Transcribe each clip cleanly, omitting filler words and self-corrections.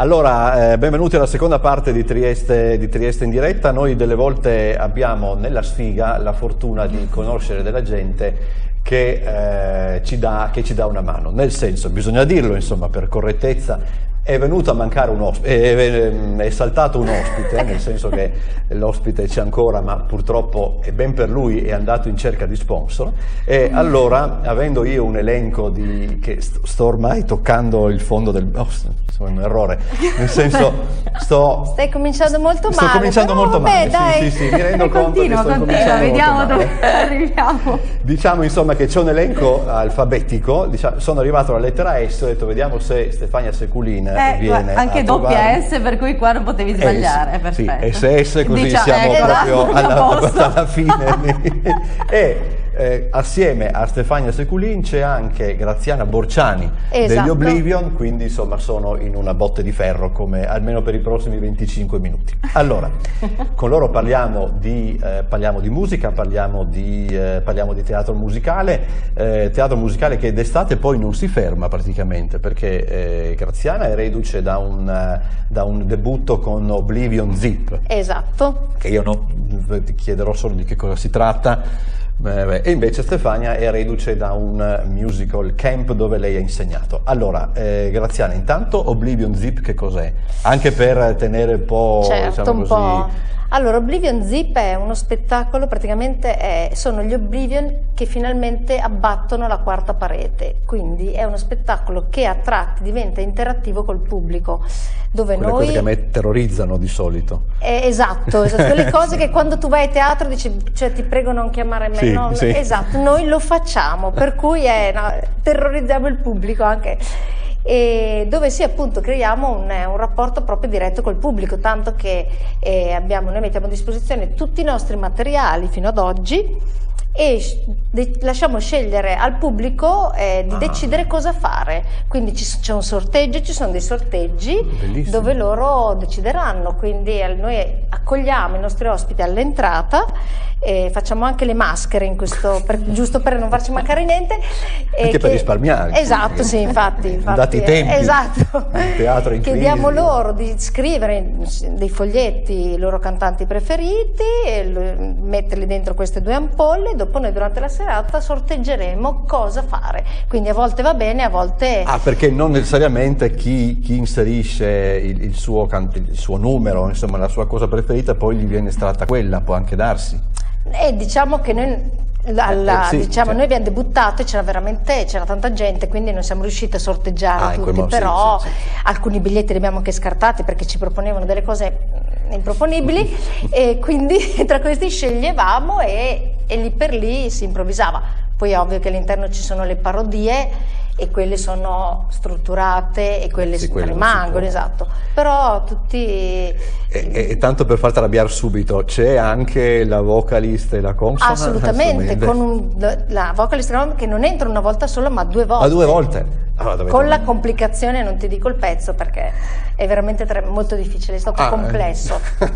Allora, benvenuti alla seconda parte di Trieste in diretta. Noi delle volte abbiamo nella sfiga la fortuna di conoscere della gente che ci dà una mano. Nel senso, bisogna dirlo, insomma, per correttezza, è venuto a mancare un ospite, è saltato un ospite, nel senso che l'ospite c'è ancora, ma purtroppo è ben per lui, è andato in cerca di sponsor. E allora, avendo io un elenco che sto ormai toccando il fondo del... è un errore, nel senso stai cominciando molto male. Sto cominciando molto male, dai. sì, mi rendo conto che sto cominciando vediamo molto male. dove arriviamo. Diciamo insomma che c'è un elenco alfabetico, sono arrivato alla lettera S, ho detto vediamo se Stefania Seculin viene anche doppia S, per cui qua non potevi sbagliare, perfetto. Sì, SS, così siamo proprio alla fine. Assieme a Stefania Seculin c'è anche Graziana Borciani degli Oblivion, quindi insomma sono in una botte di ferro come almeno per i prossimi 25 minuti. Allora, con loro parliamo di musica, parliamo di teatro musicale che d'estate poi non si ferma praticamente, perché Graziana è reduce da un debutto con Oblivion Zip. Esatto. Che io ti chiederò solo di che cosa si tratta. E invece Stefania è reduce da un musical camp dove lei ha insegnato. Allora, Graziana, intanto Oblivion Zip che cos'è? Anche per tenere un po', certo, diciamo così... Allora, Oblivion Zip è uno spettacolo, praticamente sono gli Oblivion che finalmente abbattono la quarta parete, quindi è uno spettacolo che a tratti diventa interattivo col pubblico, dove quelle cose che a me terrorizzano di solito. Esatto, quelle cose che quando tu vai a teatro dici, cioè ti prego non chiamare me, sì, no? Sì. Esatto, noi lo facciamo, per cui terrorizziamo il pubblico anche. E dove sì, appunto, creiamo un rapporto proprio diretto col pubblico, tanto che noi mettiamo a disposizione tutti i nostri materiali fino ad oggi e lasciamo scegliere al pubblico di decidere cosa fare, quindi c'è un sorteggio, ci sono dei sorteggi. Bellissimo. Dove loro decideranno, quindi noi accogliamo i nostri ospiti all'entrata, facciamo anche le maschere giusto per non farci mancare niente, anche per risparmiare. Esatto, sì, infatti dati i tempi, esatto. Il teatro in chiediamo loro di scrivere dei foglietti, i loro cantanti preferiti, e metterli dentro queste 2 ampolle. Dopo noi durante la serata sorteggeremo cosa fare, quindi a volte va bene, a volte... perché non necessariamente chi inserisce il suo numero, insomma la sua cosa preferita, poi gli viene estratta quella, può anche darsi. Diciamo che noi noi abbiamo debuttato e c'era tanta gente, quindi non siamo riusciti a sorteggiare tutti, però alcuni biglietti li abbiamo anche scartati perché ci proponevano delle cose improponibili e quindi tra questi sceglievamo e lì per lì si improvvisava. Poi è ovvio che all'interno ci sono le parodie e quelle sono strutturate e quelle rimangono, esatto. Però tutti... E tanto per farti arrabbiare subito, c'è anche la vocalist e la consona? Assolutamente, con la vocalist che non entra una volta sola ma 2 volte. 2 volte? Con la complicazione, non ti dico il pezzo perché è veramente molto difficile, è stato complesso.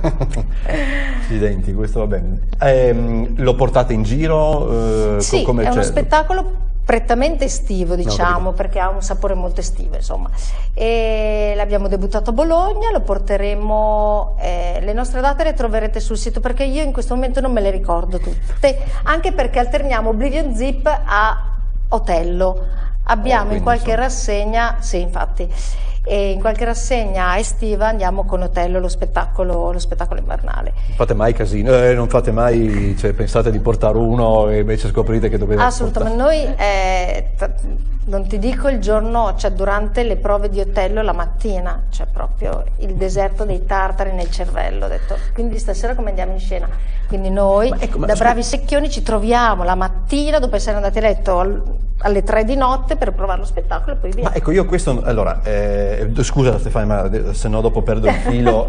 Accidenti, questo va bene. Lo portate in giro? Sì, è uno spettacolo prettamente estivo, diciamo, perché ha un sapore molto estivo, insomma. E l'abbiamo debuttato a Bologna, lo porteremo, le nostre date le troverete sul sito, perché io in questo momento non me le ricordo tutte, anche perché alterniamo Oblivion Zip a Otello. Abbiamo in qualche rassegna, sì, infatti, e in qualche rassegna estiva andiamo con Otello, lo spettacolo invernale. Non fate mai casino, non fate mai, pensate di portare uno e invece scoprite che dovete assolutamente portare. Noi non ti dico il giorno, durante le prove di Otello la mattina, proprio il deserto dei tartari nel cervello, ho detto, quindi stasera come andiamo in scena? Quindi noi bravi secchioni ci troviamo la mattina dopo essere andati a letto alle 3 di notte per provare lo spettacolo e poi via. Ma ecco, io questo, allora, scusa Stefania, ma se no dopo perdo il filo.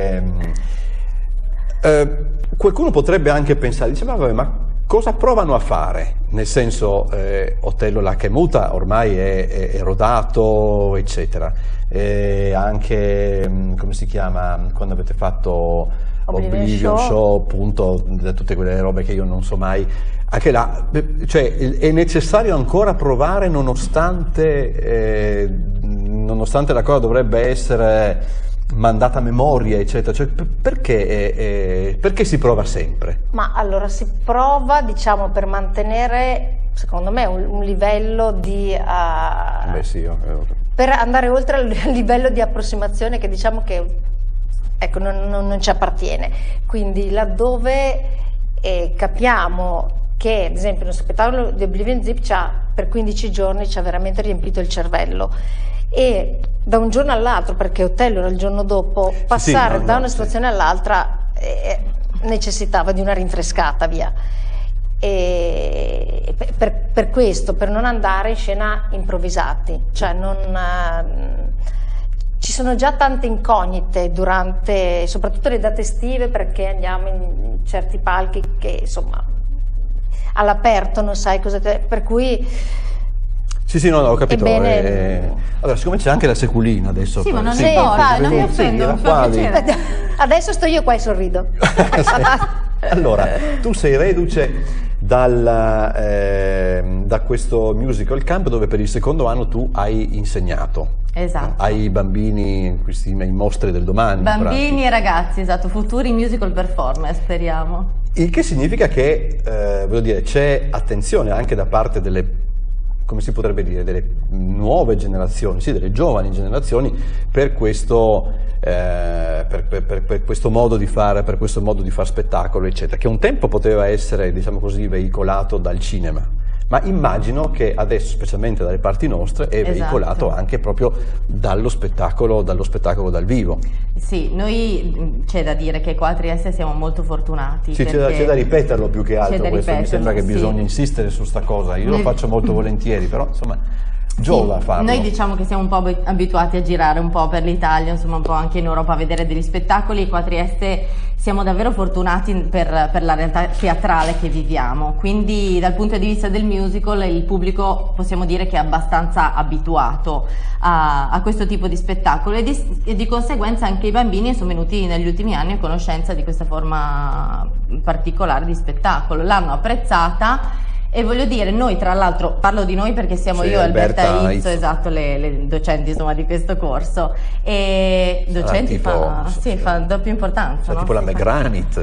Qualcuno potrebbe anche pensare, dice, ma cosa provano a fare? Nel senso, Otello la che muta ormai è rodato, eccetera. Anche, come si chiama, quando avete fatto Oblivion Show, appunto, tutte quelle robe che io non so mai. Anche là, è necessario ancora provare nonostante nonostante la cosa dovrebbe essere mandata a memoria, eccetera, cioè, perché si prova sempre? Ma allora si prova, diciamo, per mantenere, secondo me, un livello di... Beh, sì, per andare oltre al livello di approssimazione che diciamo che, ecco, non ci appartiene. Quindi laddove capiamo che, ad esempio, lo spettacolo di Oblivion Zip per 15 giorni ci ha veramente riempito il cervello, e da un giorno all'altro, perché Otello era il giorno dopo, passare da una situazione all'altra necessitava di una rinfrescata, via. E per questo, per non andare in scena improvvisati, cioè ci sono già tante incognite durante, soprattutto le date estive, perché andiamo in certi palchi che insomma all'aperto non sai cosa per cui sì, no, ho capito. Allora, siccome c'è anche la Seculina adesso. Sì, ma non importa, non mi offendo, mi fa piacere. Adesso sto io qua e sorrido. Allora, tu sei reduce da questo musical camp dove per il secondo anno tu hai insegnato. Esatto. Ai bambini, ai mostri del domani. Bambini e ragazzi, esatto, futuri musical performer, speriamo. Il che significa che, voglio dire, c'è attenzione anche da parte delle, come si potrebbe dire, delle nuove generazioni, sì, delle giovani generazioni, per questo, per questo modo di fare, per questo modo di far spettacolo, eccetera, che un tempo poteva essere, diciamo così, veicolato dal cinema. Ma immagino che adesso, specialmente dalle parti nostre, è veicolato anche proprio dallo spettacolo dal vivo. Sì, noi c'è da dire che qua a Trieste siamo molto fortunati. Sì, c'è da ripeterlo più che altro, questo mi sembra che bisogna insistere su sta cosa. Io lo faccio molto volentieri, però insomma giova a farlo. Noi diciamo che siamo un po' abituati a girare un po' per l'Italia, insomma un po' anche in Europa a vedere degli spettacoli, e qua a Trieste siamo davvero fortunati per la realtà teatrale che viviamo, quindi dal punto di vista del musical il pubblico possiamo dire che è abbastanza abituato a questo tipo di spettacolo, e di conseguenza anche i bambini sono venuti negli ultimi anni a conoscenza di questa forma particolare di spettacolo, l'hanno apprezzata. E voglio dire, noi tra l'altro, parlo di noi perché siamo io e Alberta Izzo, esatto, le docenti insomma di questo corso, e docenti fa doppia importanza, no? Tipo la Megranit,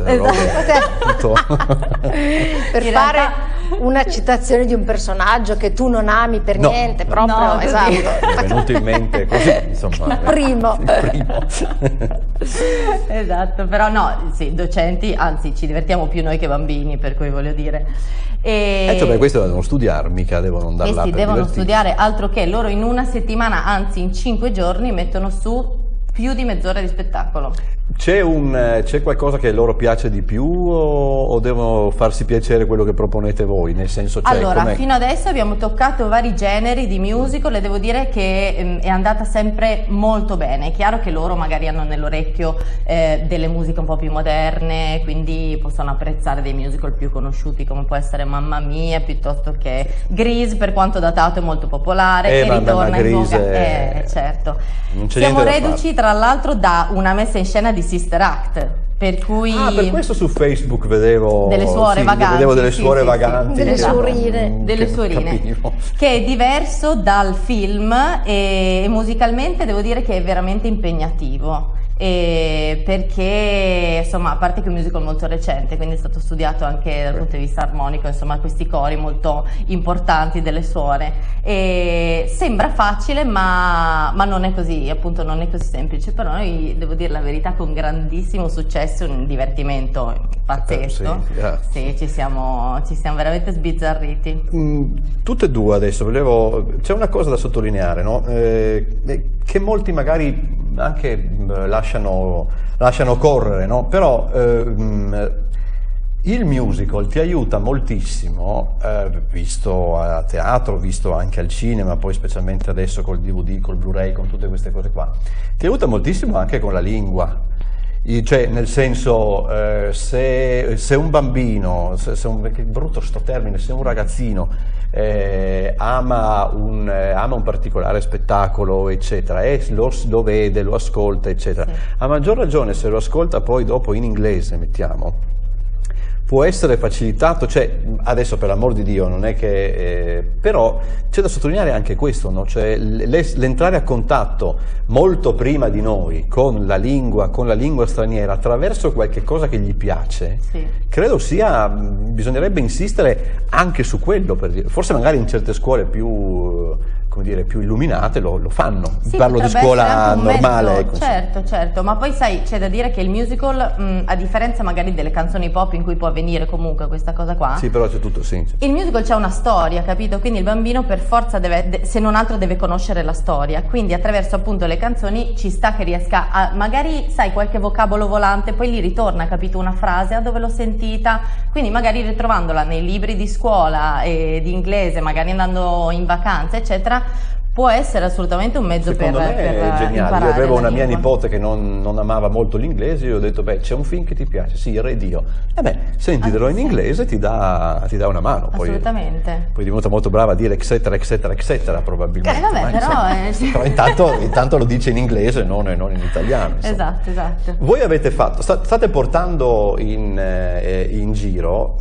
per fare una citazione di un personaggio che tu non ami per niente, proprio, no, esatto. Mi è venuto in mente così, insomma. Il primo. Esatto, però no, sì, docenti, anzi ci divertiamo più noi che bambini, per cui voglio dire. Cioè, questo devono studiare, mica devono andare là sì, per devono divertirsi. studiare, altro che loro in una settimana, anzi in 5 giorni mettono su più di mezz'ora di spettacolo. C'è qualcosa che loro piace di più o devono farsi piacere quello che proponete voi? Nel senso, allora, fino adesso abbiamo toccato vari generi di musical e devo dire che è andata sempre molto bene. È chiaro che loro magari hanno nell'orecchio delle musiche un po' più moderne, quindi possono apprezzare dei musical più conosciuti come può essere Mamma Mia, piuttosto che Grease, per quanto datato è molto popolare e ritorna in voga. Certo. Siamo reduci tra l'altro da una messa in scena di Sister Act, per cui per questo su Facebook vedevo delle suore vaganti, vedevo delle suore vaganti, delle suorine, che è diverso dal film, e musicalmente devo dire che è veramente impegnativo, perché insomma, a parte che è un musical molto recente, quindi è stato studiato anche dal punto di vista armonico, insomma questi cori molto importanti delle suore, e sembra facile ma non è così, appunto non è così semplice, però noi, devo dire la verità, con grandissimo successo, un divertimento pazzesco, sì, ci siamo veramente sbizzarriti. Tutte e due adesso, c'è una cosa da sottolineare, no? Che molti magari anche lasciano correre, no? Però il musical ti aiuta moltissimo, visto a teatro, visto anche al cinema, poi specialmente adesso col DVD, col Blu-ray, con tutte queste cose qua, ti aiuta moltissimo anche con la lingua. Cioè, nel senso, se un bambino, che brutto sto termine, se un ragazzino ama un particolare spettacolo, eccetera, e lo vede, lo ascolta, eccetera, a maggior ragione se lo ascolta poi dopo in inglese, mettiamo, può essere facilitato, cioè adesso per l'amor di Dio non è che, però c'è da sottolineare anche questo, no? Cioè l'entrare a contatto molto prima di noi con la lingua straniera attraverso qualche cosa che gli piace, Sì. credo sia, bisognerebbe insistere anche su quello, per dire. Forse magari in certe scuole più, come dire, più illuminate lo fanno, Sì, parlo di potrebbe scuola essere anche un normale. mezzo, Ecco. certo, ma poi sai, c'è da dire che il musical, a differenza magari delle canzoni pop in cui può avvenire comunque questa cosa qua, Sì, però c'è tutto, sì. il musical c'è una storia, capito? Quindi il bambino per forza deve, se non altro deve conoscere la storia, quindi attraverso appunto le canzoni ci sta che riesca a, magari sai qualche vocabolo volante, poi gli ritorna, capito, una frase, dove l'ho sentita, quindi magari ritrovandola nei libri di scuola di inglese, magari andando in vacanza, eccetera, può essere assolutamente un mezzo Secondo me per è geniale. imparare Io avevo la una mia lingua. nipote che non amava molto l'inglese, io ho detto, beh, c'è un film che ti piace, sì, Re Dio. E beh, sentitelo in sì. inglese, ti dà una mano. Assolutamente. Poi è divenuta molto brava a dire eccetera, eccetera, eccetera, probabilmente. Vabbè, Ma però, insomma, però intanto lo dice in inglese, non in italiano. Insomma. Esatto. Voi avete fatto, state portando in giro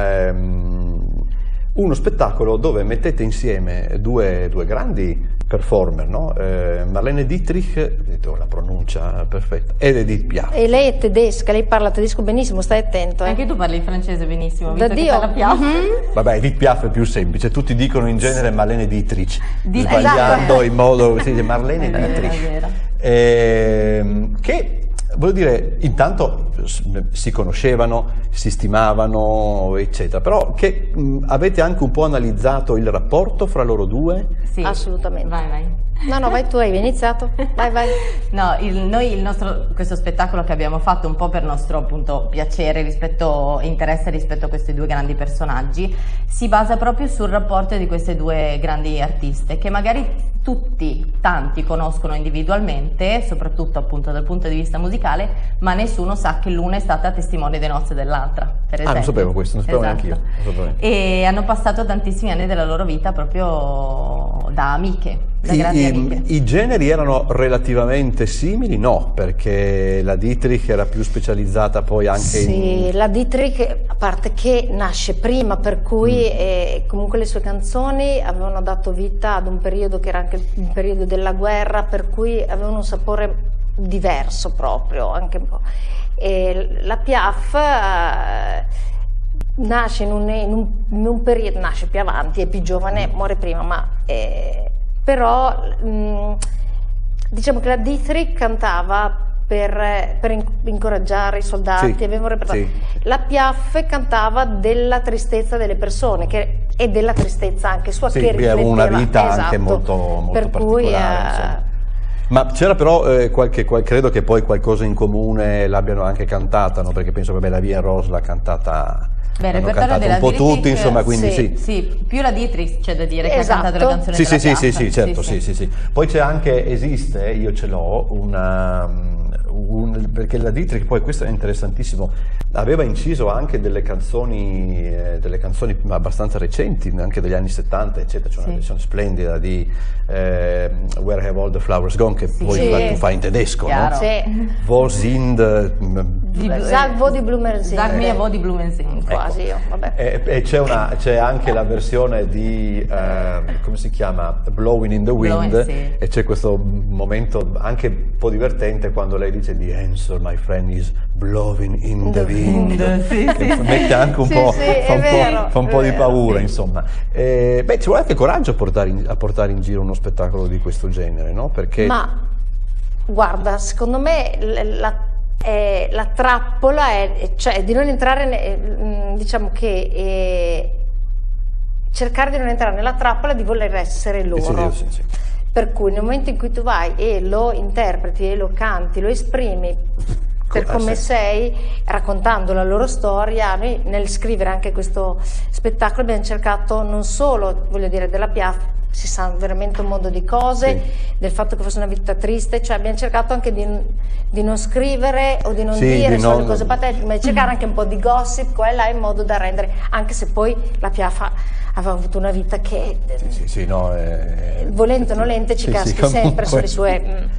uno spettacolo dove mettete insieme due grandi performer, no? Marlene Dietrich, ho detto la pronuncia perfetta, ed Edith Piaf. E lei è tedesca, lei parla tedesco benissimo, stai attento. Anche tu parli francese benissimo, Da visto che Dio. te la Piaf. Vabbè, Edith Piaf è più semplice, tutti dicono in genere Marlene Dietrich, Esatto. sbagliando in modo, si dice Marlene È vero, Dietrich. è vero. Che voglio dire, intanto si conoscevano, si stimavano, eccetera, però che avete anche un po' analizzato il rapporto fra loro due? Sì. Assolutamente. Vai. No, vai tu, hai iniziato. Vai. No, questo spettacolo che abbiamo fatto un po' per nostro appunto piacere, interesse rispetto a questi due grandi personaggi, si basa proprio sul rapporto di queste due grandi artiste che magari tanti conoscono individualmente, soprattutto appunto dal punto di vista musicale, ma nessuno sa che l'una è stata testimone delle nozze dell'altra, per esempio. Non sapevo questo, non sapevo neanche io. Esatto. Non sapevo neanche. E hanno passato tantissimi anni della loro vita proprio da amiche, da grandi amiche. I generi erano relativamente simili? No, perché la Dietrich era più specializzata poi anche Sì, la Dietrich, a parte che nasce prima, per cui comunque le sue canzoni avevano dato vita ad un periodo che era anche il periodo della guerra, per cui avevano un sapore diverso proprio, anche un po'. E la Piaf nasce in un periodo, nasce più avanti, è più giovane, muore prima, però diciamo che la Dietrich cantava per incoraggiare i soldati, Sì, aveva un repertorio. sì. La Piaf cantava della tristezza delle persone e della tristezza anche sua, Sì, che aveva rifletteva, una vita esatto, anche molto per cui particolare, insomma. Ma c'era però credo che poi qualcosa in comune l'abbiano anche cantata, no? Perché penso che la Via Rose l'ha cantata. Beh, il Hanno repertorio cantato della un po' Dietrich, tutti, insomma, quindi sì. Sì, più la Dietrich c'è da dire che Esatto. ha cantato la canzone Sì, della sì, Piaf. sì, certo, sì. Poi c'è anche, esiste, io ce l'ho, perché la Dietrich, poi questo è interessantissimo, aveva inciso anche delle canzoni abbastanza recenti, anche degli anni 70, eccetera, c'è una versione splendida di Where Have All the Flowers Gone, che poi Sì. tu fai in tedesco, Chiaro. no? Sì. Wo sind Sag wo die Blumen sind. Sag mir wo die Blumen sind. Quasi io, vabbè. E c'è anche la versione di come si chiama? Blowing in the Wind, Blowing, sì. e c'è questo momento anche un po' divertente quando lei dice the answer my friend is blowing in the wind, Sì, che mette anche un Sì, po', sì, è vero, fa un po' è di vero, paura, sì. insomma. Beh, ci vuole anche coraggio a portare in giro uno spettacolo di questo genere, no? Perché Ma guarda, secondo me la trappola è cioè di non entrare, diciamo che cercare di non entrare nella trappola di voler essere loro. sì. Per cui nel momento in cui tu vai e lo interpreti e lo canti, lo esprimi per come sì. sei, raccontando la loro storia, noi nel scrivere anche questo spettacolo abbiamo cercato non solo, voglio dire, della Piaf, si sa veramente un mondo di cose, Sì. del fatto che fosse una vita triste, cioè abbiamo cercato anche di non scrivere o di non Sì, dire di solo non- cose patetiche, ma di cercare anche un po' di gossip qua e là in modo da rendere, anche se poi la Piaf aveva avuto una vita che sì, no, volente o nolente ci sì, caschi comunque. sempre sulle sue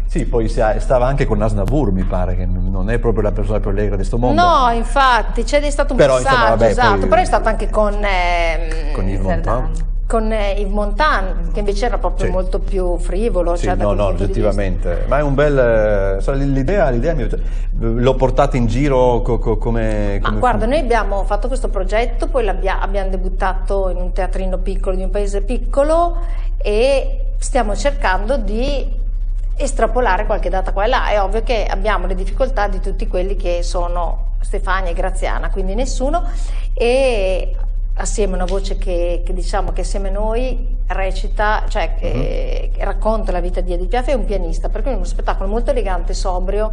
Sì, poi stava anche con Aznavour, mi pare, che non è proprio la persona più allegra di sto mondo. No, infatti, c'è stato un Però, passaggio, insomma, vabbè, esatto, poi- però è stato anche con Yves Montand. Yves Montand, che invece era proprio Sì. molto più frivolo. Sì, cioè, da no, quel no, punto di vista. oggettivamente. Ma è un bel... l'idea l'ho portata in giro come... Ma guarda, noi abbiamo fatto questo progetto, poi abbiamo debuttato in un teatrino piccolo di un paese piccolo e stiamo cercando di estrapolare qualche data qua e là. È ovvio che abbiamo le difficoltà di tutti quelli che sono Stefania e Graziana, quindi nessuno, e assieme una voce che diciamo che assieme a noi recita, cioè che racconta la vita di Edith Piaf, è un pianista, per cui è uno spettacolo molto elegante, sobrio,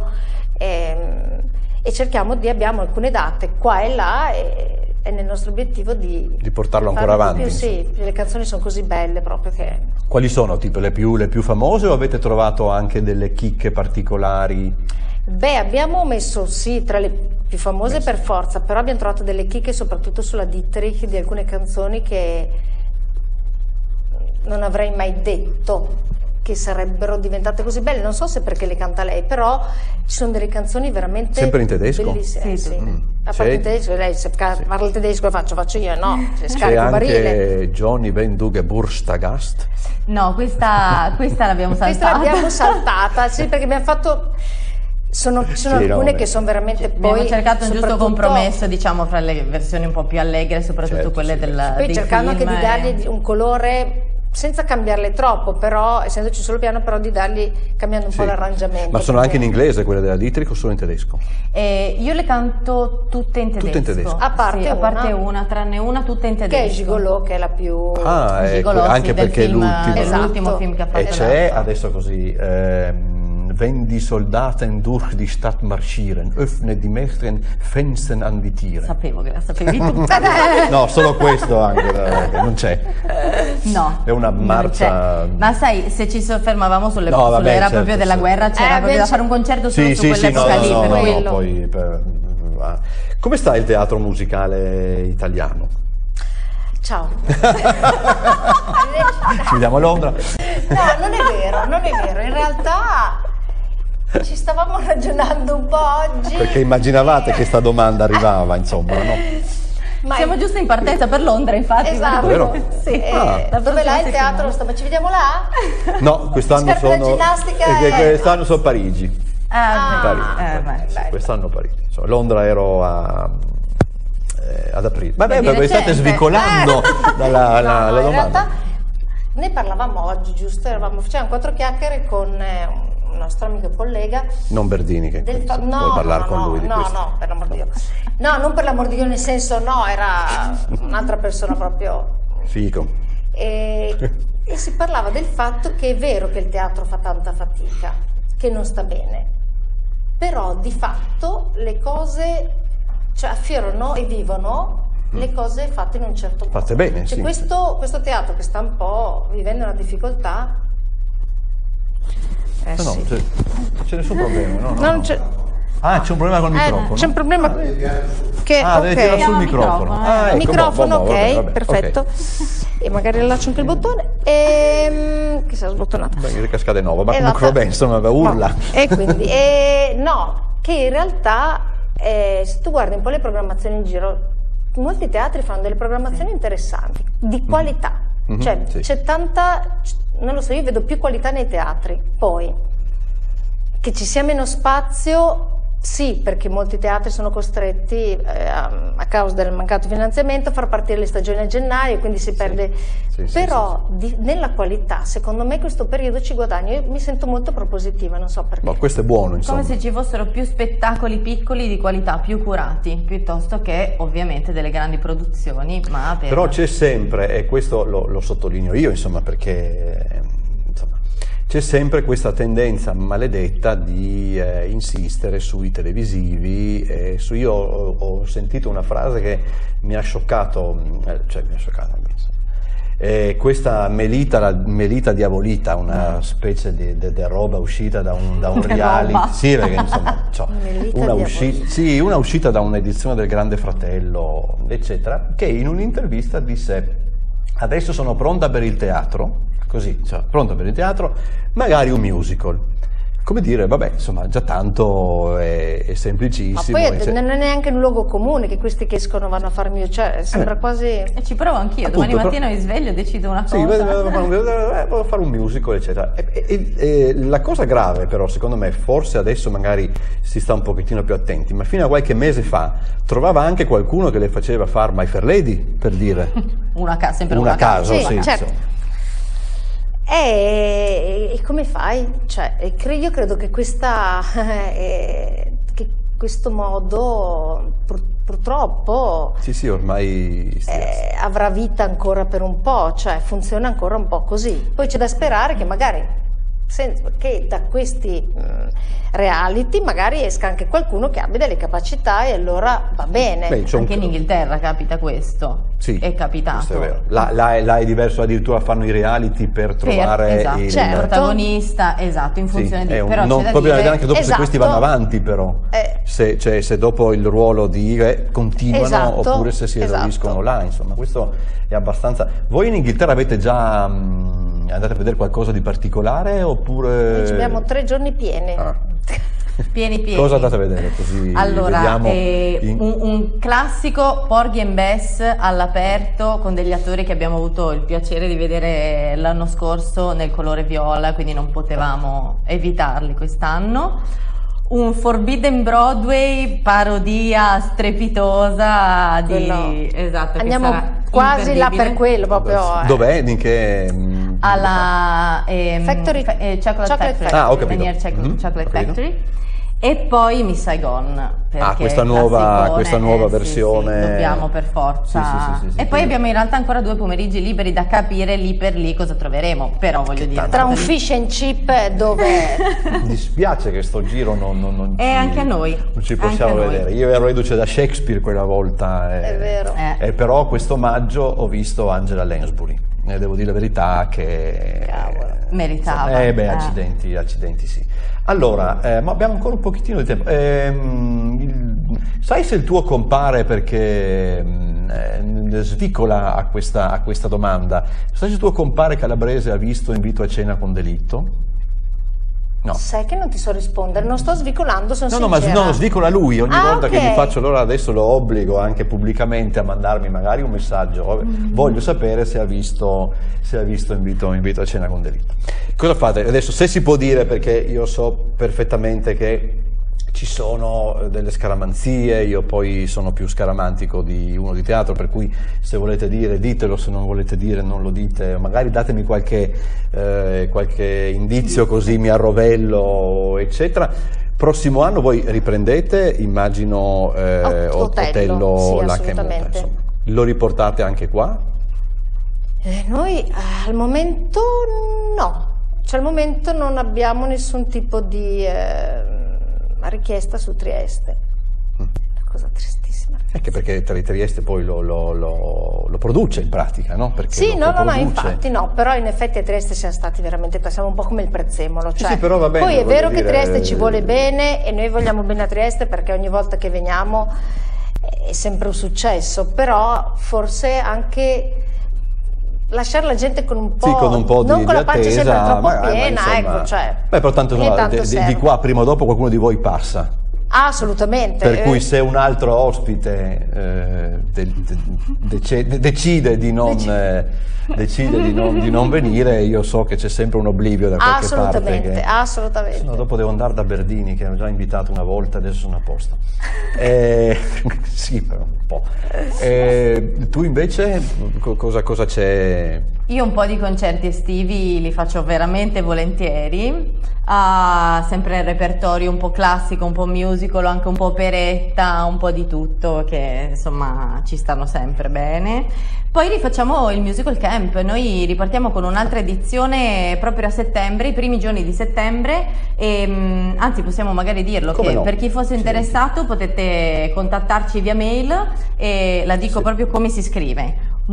e abbiamo alcune date qua e là, e nel nostro obiettivo di portarlo ancora farlo avanti. più, sì, le canzoni sono così belle proprio che... Quali sono, tipo, le più famose, o avete trovato anche delle chicche particolari? Beh, abbiamo messo sì tra le più famose per forza, però abbiamo trovato delle chicche soprattutto sulla Dietrich di alcune canzoni che non avrei mai detto che sarebbero diventate così belle. Non so se perché le canta lei, però ci sono delle canzoni veramente Sempre in tedesco? bellissime. Sì, Sì. A parte il tedesco, lei se parla il tedesco lo faccio io, no? Se C'è scarico barile. anche Johnny wenn du Geburtstag hast. No, questa l'abbiamo saltata. Questa l'abbiamo saltata, sì, perché abbiamo fatto... Ci sono alcune che sono veramente poi... Abbiamo cercato un giusto soprattutto- compromesso, diciamo, fra le versioni un po' più allegre, soprattutto Certo, quelle sì. Poi dei cercando film anche di dargli un colore senza cambiarle troppo, però essendoci solo piano, però di dargli, cambiando un po' l'arrangiamento. Ma sono anche in inglese quelle della Dietrich o solo in tedesco? Io le canto tutte in tedesco. Tutte in tedesco? A parte Sì, a parte una. una, tranne una, tutte in tedesco. Che è Gigolo, che è la più... Ah, Gigolo, sì, anche del perché è film, l'ultimo. dell'ultimo Esatto. film che ha fatto. E c'è Esatto. adesso così, wenn die Soldaten durch die Stadt marschieren, öffne die Mächten Fenster an die Tiere. Sapevo che la sapevi tutta. No, solo questo anche, non c'è. No. È una non marcia- c'è. Ma sai, se ci soffermavamo sulle, No, vabbè, sull'era certo, proprio della sì. guerra, c'era proprio beh, da fare un concerto solo su quell'epoca lì. no, per no, cui- no, poi come sta il teatro musicale italiano? Ciao. Ci vediamo a Londra. No, non è vero, non è vero. In realtà ci stavamo ragionando un po' oggi. Perché immaginavate che sta domanda arrivava, insomma, no? Ma Siamo giusto in partenza per Londra, infatti. Esatto. Vero? Sì. Ah. La Dove prossima là il teatro? settimana. Ma ci vediamo là? No, quest'anno Scarpe da sono ginnastica quest'anno sono a Parigi. Ah, Parigi. beh. Sì, bello. quest'anno a Parigi. Insomma, Londra ero ad aprile. Vabbè, Beh, di voi state recente. svicolando dalla No, in domanda. realtà ne parlavamo oggi, giusto? Facevamo 4 chiacchiere con un nostro amico e collega. Non Berdini, che Del vuoi parlare con lui di questo. No, per l'amor di Dio. No, non per l'amor di Dio, nel senso no, era un'altra persona proprio. Fico. E si parlava del fatto che è vero che il teatro fa tanta fatica, che non sta bene, però di fatto le cose, cioè affiorano e vivono le cose fatte in un certo modo. Fatte bene, Cioè, sì. questo teatro che sta un po' vivendo una difficoltà. No, Sì. c'è nessun problema, no? No, non c'è. Ah, c'è un problema col microfono. C'è un problema che Ah, deve tirare sul Abbiamo microfono. microfono, Ah, ecco, microfono, boh, ok, vabbè, perfetto. E magari allaccio anche il bottone. Che si è sbottonato. Beh, che cascata è nuova, ma Esatto. comunque vabbè, insomma, urla. No. E quindi, no, che in realtà se tu guardi un po' le programmazioni in giro, molti teatri fanno delle programmazioni interessanti, di qualità. Mhm, Cioè sì. c'è tanta, non lo so, io vedo più qualità nei teatri. Poi, che ci sia meno spazio, sì, perché molti teatri sono costretti a causa del mancato finanziamento a far partire le stagioni a gennaio, quindi si perde. Sì, Però nella qualità, secondo me questo periodo ci guadagna. Io mi sento molto propositiva, non so perché. Ma questo è buono, insomma. Come se ci fossero più spettacoli piccoli di qualità, più curati, piuttosto che ovviamente delle grandi produzioni, ma per... Però c'è sempre, e questo lo sottolineo io, insomma, perché insomma, c'è sempre questa tendenza maledetta di insistere sui televisivi. Io ho sentito una frase che mi ha scioccato, questa Melita Diabolita, una specie di roba uscita da un reality. Roba. Sì, perché insomma, Melita una uscita da un'edizione del Grande Fratello, eccetera, che in un'intervista disse: adesso sono pronta per il teatro, così, cioè, pronta per il teatro, magari un musical. come dire, vabbè, insomma, già tanto è semplicissimo. Ma poi non è neanche un luogo comune che questi che escono vanno a fare mio, cioè sembra quasi... E ci provo anch'io, Appunto, domani mattina mi sveglio e decido una cosa. Sì, voglio fare un musical, eccetera. E la cosa grave però, secondo me, forse adesso magari si sta un pochettino più attenti, ma fino a qualche mese fa trovava anche qualcuno che le faceva fare My Fair Lady, per dire. Sempre una caso, sì, sì, certo. E come fai? Cioè, io credo che che questo modo purtroppo sì, ormai avrà vita ancora per un po', cioè funziona ancora un po' così. Poi c'è da sperare che magari che da questi reality magari esca anche qualcuno che abbia delle capacità e allora va bene. Beh, anche in Inghilterra capita questo. Sì, è capitato. Questo è vero. Là è diverso, addirittura fanno i reality per trovare il protagonista, esatto, in funzione di... Però non proprio da vedere anche dopo se questi vanno avanti, però se dopo il ruolo di continuano oppure se si esauriscono là, insomma, questo è abbastanza... Voi in Inghilterra avete già andate a vedere qualcosa di particolare oppure... Noi abbiamo 3 giorni pieni. Pieni. Cosa andate a vedere così? Allora, un classico Porgy and Bess all'aperto con degli attori che abbiamo avuto il piacere di vedere l'anno scorso nel colore viola, quindi non potevamo evitarli quest'anno. Un Forbidden Broadway, parodia strepitosa di... Esatto, andiamo quasi là per quello proprio. Dov'è? In che... alla Chocolate Factory. Ah, ho capito. Chocolate Factory. E poi Miss Saigon, questa nuova versione. Sì, dobbiamo per forza. Sì, e poi abbiamo in realtà ancora 2 pomeriggi liberi da capire lì per lì cosa troveremo, però voglio dire... Tra un fish and chip dove... Mi dispiace che sto giro non anche a noi. Non ci possiamo vedere. Io ero reduce da Shakespeare quella volta. È vero. Però questo maggio ho visto Angela Lansbury. Devo dire la verità che... Cavolo. Meritava. Accidenti sì. Allora, ma abbiamo ancora un pochettino di tempo. Sai se il tuo compare, perché svicola a questa domanda, sai se il tuo compare calabrese ha visto Invito a cena con delitto? No. Sai che non ti so rispondere, non sto svicolando, sono sincera. No, svicola lui, ogni volta che gli faccio, allora adesso lo obbligo anche pubblicamente a mandarmi magari un messaggio, voglio sapere se ha visto invito a cena con delitto. Cosa fate? Adesso se si può dire, perché io so perfettamente che ci sono delle scaramanzie, io poi sono più scaramantico di uno di teatro, per cui se volete dire ditelo, se non volete dire non lo dite, magari datemi qualche indizio così mi arrovello, eccetera. Prossimo anno voi riprendete, immagino, Otello sì, La Camuta, insomma. Lo riportate anche qua? Noi al momento no, cioè al momento non abbiamo nessun tipo di richiesta su Trieste. Una cosa tristissima. Anche perché Trieste poi lo produce in pratica, no? Perché sì, no, infatti no, però in effetti a Trieste siamo stati veramente, siamo un po' come il prezzemolo, cioè, sì, però va bene, poi è vero che Trieste ci vuole bene e noi vogliamo bene a Trieste perché ogni volta che veniamo è sempre un successo, però forse anche lasciare la gente con un po', non con la pancia sempre troppo piena, insomma, ecco, cioè. Beh, però tanto di qua prima o dopo qualcuno di voi passa. Assolutamente. Per cui se un altro ospite decide di non venire, io so che c'è sempre un oblivio da qualche parte. Assolutamente. No, dopo devo andare da Berdini, che hanno già invitato una volta, adesso sono a posto. Sì, però un po'. Tu invece cosa c'è? Io un po' di concerti estivi li faccio veramente volentieri. Sempre il repertorio un po' classico, un po' musical, anche un po' operetta, un po' di tutto, che insomma ci stanno sempre bene. Poi rifacciamo il musical camp, noi ripartiamo con un'altra edizione proprio a settembre, i primi giorni di settembre, e anzi possiamo magari dirlo, per chi fosse interessato potete contattarci via mail, e la dico proprio come si scrive: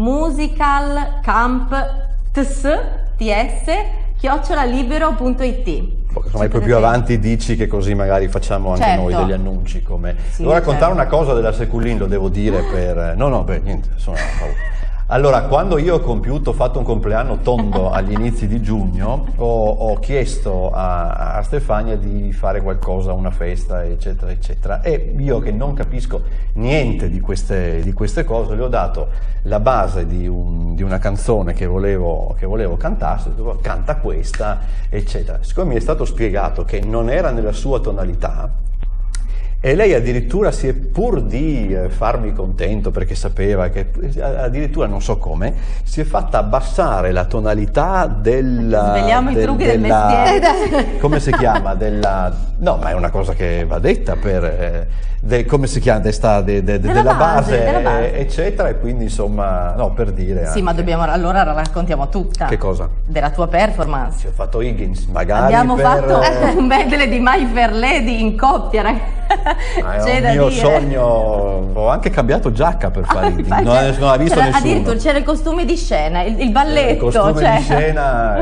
musicalcamp@libero.it. Insomma, poi più avanti dici che così magari facciamo anche noi degli annunci. Devo raccontare una cosa della Seculin, lo devo dire per... No, niente, sono... Allora, quando io ho fatto un compleanno tondo agli inizi di giugno, ho chiesto a Stefania di fare qualcosa, una festa, eccetera, eccetera. E io, che non capisco niente di queste cose, le ho dato la base di una canzone che volevo cantasse, canta questa, eccetera. Siccome mi è stato spiegato che non era nella sua tonalità, e lei addirittura pur di farmi contento, perché sapeva che addirittura non so come, si è fatta abbassare la tonalità Sveliamo i trucchi del mestiere. Come si chiama? No, ma è una cosa che va detta come si chiama? Della base, eccetera, e quindi insomma, no, per dire. Sì, ma allora la raccontiamo tutta. Che cosa? Della tua performance. Ci ho fatto Higgins, magari. Abbiamo fatto un medley di My Fair Lady in coppia, ragazzi. È un mio sogno, ho anche cambiato giacca per fare Higgins, non ha visto nessuno. Addirittura c'era il costume di scena, il balletto. Il costume di scena,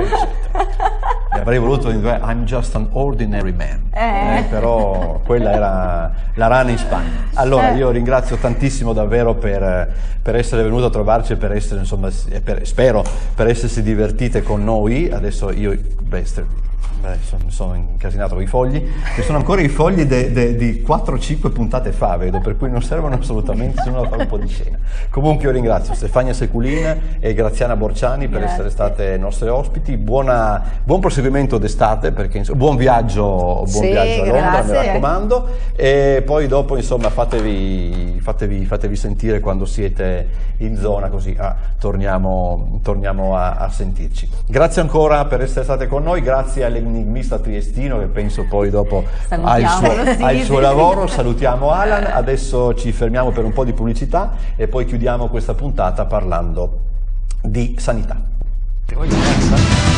e avrei voluto dire I'm just an ordinary man, però quella era la rana in Spagna. Allora io ringrazio tantissimo davvero per essere venuto a trovarci, per essere, insomma, spero per essersi divertite con noi. Adesso io sono incasinato con i fogli, che sono ancora i fogli di 4-5 puntate fa, vedo, per cui non servono assolutamente, se uno fa un po' di scena. Comunque io ringrazio Stefania Seculin e Graziana Borciani per essere state nostre ospiti. Buon proseguimento d'estate, perché buon viaggio a Londra, mi raccomando, e poi dopo insomma fatevi sentire quando siete in zona, così torniamo a sentirci. Grazie ancora per essere state con noi, grazie all'enigmista triestino, che penso poi dopo ha il suo lavoro. Salutiamo Alan, adesso ci fermiamo per un po' di pubblicità e poi chiudiamo questa puntata parlando di sanità.